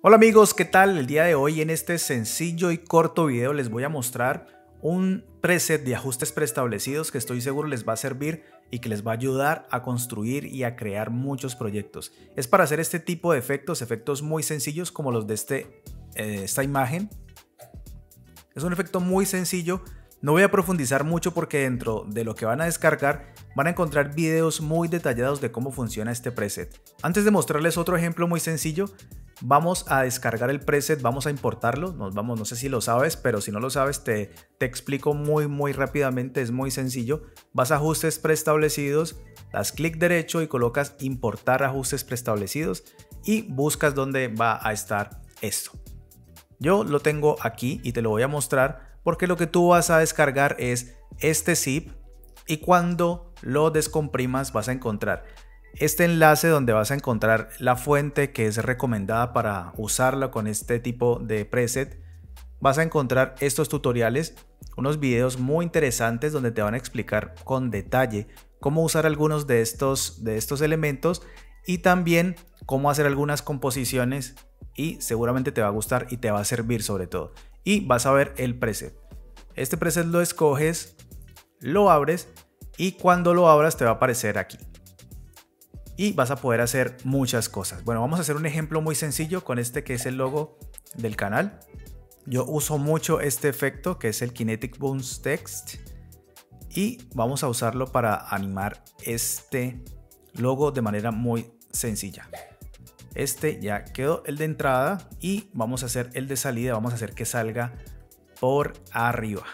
Hola amigos, ¿qué tal? El día de hoy en este sencillo y corto video les voy a mostrar un preset de ajustes preestablecidos que estoy seguro les va a servir y que les va a ayudar a construir y a crear muchos proyectos. Es para hacer este tipo de efectos muy sencillos como los de esta imagen. Es un efecto muy sencillo. No voy a profundizar mucho porque dentro de lo que van a descargar van a encontrar videos muy detallados de cómo funciona este preset. Antes de mostrarles otro ejemplo muy sencillo, vamos a descargar el preset, vamos a importarlo. No sé si lo sabes, pero si no lo sabes te explico muy rápidamente, es muy sencillo. Vas a ajustes preestablecidos, das clic derecho y colocas importar ajustes preestablecidos y buscas dónde va a estar esto. Yo lo tengo aquí y te lo voy a mostrar porque lo que tú vas a descargar es este zip y cuando lo descomprimas vas a encontrar este enlace donde vas a encontrar la fuente que es recomendada para usarla con este tipo de preset. Vas a encontrar estos tutoriales, unos videos muy interesantes donde te van a explicar con detalle cómo usar algunos de estos elementos y también cómo hacer algunas composiciones y seguramente te va a gustar y te va a servir sobre todo. Y vas a ver el preset. Este preset lo escoges, lo abres y cuando lo abras te va a aparecer aquí. Y vas a poder hacer muchas cosas. Bueno, vamos a hacer un ejemplo muy sencillo con este que es el logo del canal. Yo uso mucho este efecto que es el Kinetic Boost Text y vamos a usarlo para animar este logo de manera muy sencilla. Este ya quedó el de entrada y vamos a hacer el de salida, vamos a hacer que salga por arriba.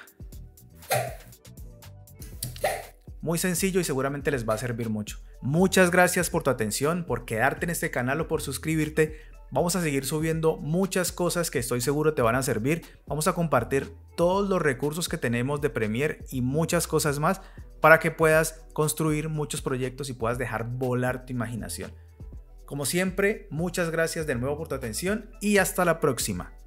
Muy sencillo y seguramente les va a servir mucho. Muchas gracias por tu atención, por quedarte en este canal o por suscribirte. Vamos a seguir subiendo muchas cosas que estoy seguro te van a servir. Vamos a compartir todos los recursos que tenemos de Premiere y muchas cosas más para que puedas construir muchos proyectos y puedas dejar volar tu imaginación. Como siempre, muchas gracias de nuevo por tu atención y hasta la próxima.